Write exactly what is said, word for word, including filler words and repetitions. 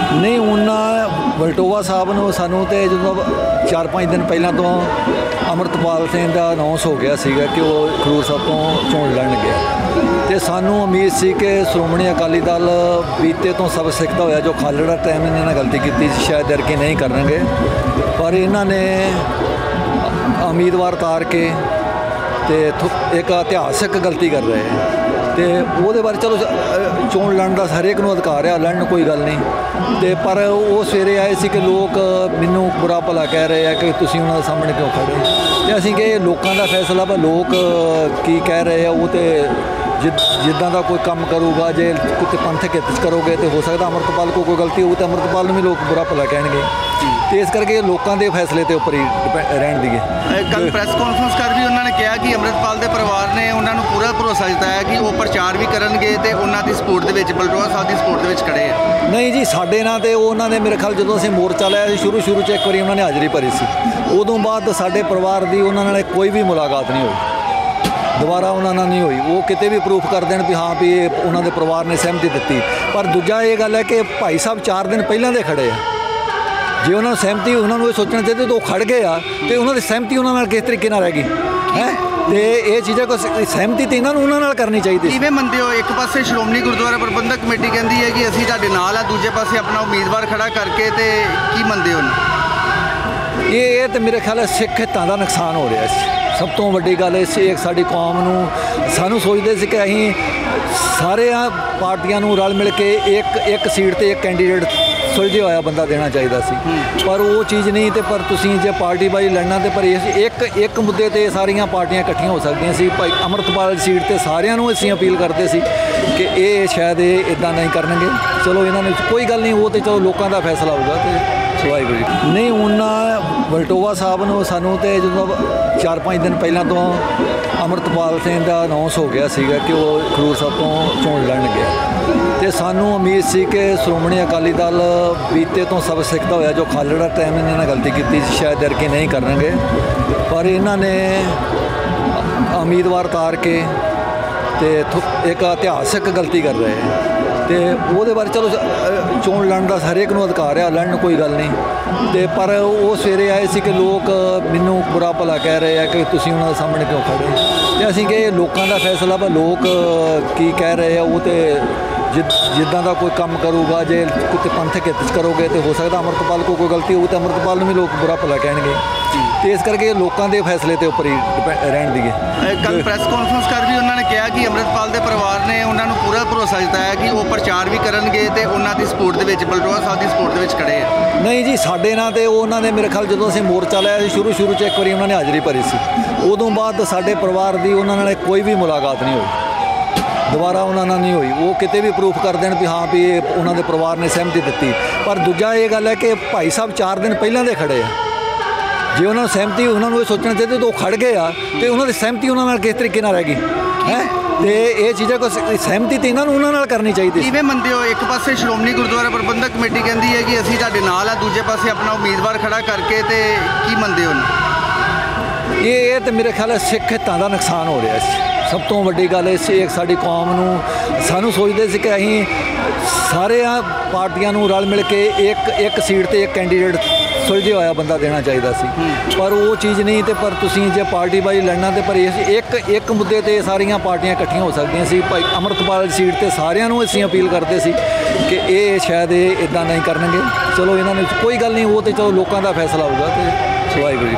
नहीं उन्होंने वलटोवा साहब ने सानू तो जो चार पाँच दिन पहलों तो अमृतपाल सिंह का अनाउंस हो गया सीगा कि वो खडूर साहब तो चोण लड़न गया तो सानू उम्मीद सी कि श्रोमणी अकाली दल बीते तो सब सिखता होया जो खालड़ा टाइम इन्होंने गलती की शायद अरके नहीं करेंगे पर इन्होंने उम्मीदवार तार के ते एक इतिहासक गलती कर रहे हैं तो वो बारे चलो चोण लड़न का हरेक नूं अधिकार है लड़न कोई गल नहीं तो पर वो सवेरे आए सी कि लोग मैनू बुरा भला कह रहे हैं कि तुसीं उन्हां दे सामने क्यों खड़े तो असीं कि लोगों का फैसला पर लोग की कह रहे हैं वो तो जिद जिदा का कोई काम करूगा जे कुछ पंथक हित करोगे तो हो सकता अमृतपाल को कोई गलती हो तो अमृतपाल में भी लोग बुरा भला कहेंगे तो इस करके लोगों के फैसले के उपर ही रहन दीए। कल प्रैस कॉन्फ्रेंस कर भी उन्होंने कहा कि अमृतपाल के परिवार ने उन्होंने पूरा भरोसा जताया कि वो प्रचार भी करेंगे तो उन्होंने सपोर्ट के बलटोहा साहब की सपोर्ट के खड़े हैं। नहीं जी साढ़े ना तो उन्होंने मेरे ख्याल जो असीं मोर्चा लाया शुरू शुरू च एक बार उन्होंने हाज़री भरी सी उदों बाद साढ़े परिवार की उन्होंने कोई भी मुलाकात नहीं हुई दोबारा उन्होंने नहीं हुई वो कितने भी प्रूफ कर दें भी हाँ भी उन्होंने परिवार ने सहमति दी पर दूजा ये गल है कि भाई साहब चार दिन पहलों के खड़े हैं जे उन्होंने सहमति उन्होंने ये सोचना चाहिए तो खड़ गए आ तो उन्होंने सहमति उन्होंने किस तरीके रह गई है तो ये चीज़ें को सहमति तो इन्होंने उन्होंने करनी चाहिए। किवें मनदे हो एक पासे श्रोमणी गुरुद्वारा प्रबंधक कमेटी कहती है कि असीं तुहाडे नाल आ दूजे पासे अपना उम्मीदवार खड़ा करके तो की मनदे हो ये ये तो मेरे ख्याल सिख हितां दा नुकसान हो रहा है सब तो वड्डी गल एक साडी कौम नूं सानू सोचते सी कि असीं सारे पार्टियां नूं रल मिल के एक एक सीट ते एक कैंडीडेट सुलझे होया बंदा देना चाहिए सी पर वो चीज़ नहीं तो पर तुसीं जे पार्टी बाई लड़ना तो पर एक एक मुद्दे ते सारियां पार्टियां इकट्ठियां हो सकदियां सी भाई अमृतपाल सीट ते सारियां नूं असीं अपील करते सी कि ये शायद ये इदां नहीं करनगे चलो इन्होंने कोई गल नहीं वो तो चलो लोगों का फैसला होगा तो वाहिगुरू नहीं उन्होंने वलटोवा साहब ने सानू तो जो चार पाँच दिन पहलों तो अमृतपाल सिंह का अनाउंस हो गया सीगा कि वो खडूर साहब तो चोण लड़न गया तो सानू उम्मीद सी कि श्रोमणी अकाली दल बीते तो सब सिखता होया जो खालड़ा टाइम इन्होंने गलती की शायद अरके नहीं करेंगे पर इन्होंने उम्मीदवार तार के ते एक इतिहासक गलती कर रहे हैं तो वो बारे चलो चोण लड़न का हरेक नूं अधिकार है लड़न कोई गल नहीं तो पर वो सवेरे आए सी कि लोग मैनू बुरा भला कह रहे हैं कि तुसीं उन्हां दे सामने क्यों खड़े तो असीं कि लोगों का फैसला पर लोग की कह रहे हैं वो तो जिद जिदा का कोई काम करूगा जे कुछ पंथक हित करोगे तो हो सकता अमृतपाल को कोई गलती हो तो अमृतपाल में भी लोग बुरा भला कहेंगे तो इस करके लोगों के फैसले के उपर ही रहन दीए। कल प्रैस कॉन्फ्रेंस कर भी उन्होंने कहा कि अमृतपाल के परिवार ने उन्होंने पूरा भरोसा जताया कि वो प्रचार भी करेंगे तो उन्होंने सपोर्ट के बलटोहा साहब की सपोर्ट के खड़े हैं। नहीं जी साढ़े ना तो उन्होंने मेरे ख्याल जो असीं मोर्चा लाया शुरू शुरू च एक बार उन्होंने हाज़री भरी सी उदों बाद साढ़े परिवार की उन्होंने कोई भी मुलाकात नहीं हुई दोबारा उन्होंने नहीं हुई वो कितने भी प्रूफ कर दें भी हाँ भी उन्होंने परिवार ने सहमति दी पर दूजा ये गल है कि भाई साहब चार दिन पहलों के खड़े हैं जे उन्होंने सहमति उन्होंने ये सोचना चाहिए तो खड़ गए आ तो उन्होंने सहमति उन्होंने किस तरीके रह गई है तो ये चीज़ें को सहमति तो इन्होंने उन्होंने करनी चाहिए। किवें मनदे हो एक पासे श्रोमणी गुरुद्वारा प्रबंधक कमेटी कहती है कि असीं तुहाडे नाल आ दूजे पासे अपना उम्मीदवार खड़ा करके तो की मनदे हो ये ये तो मेरे ख्याल सिख हितां दा नुकसान हो रहा है सब तो वड्डी गल एक साडी कौम नूं सानू सोचते सी कि असीं सारे पार्टियां नूं रल मिल के एक एक सीट ते एक कैंडीडेट सुलझे होया बंदा देना चाहिए सी पर वो चीज़ नहीं तो पर तुसीं जे पार्टी बाई लड़ना तो पर एक एक मुद्दे ते सारियां पार्टियां इकट्ठियां हो सकदियां सी भाई अमृतपाल सीट ते सारियां नूं असीं अपील करते सी कि ये शायद ये इदां नहीं करेंगे चलो इन्होंने कोई गल नहीं वो तो चलो लोगों का फैसला होगा तो वाहिगुरू।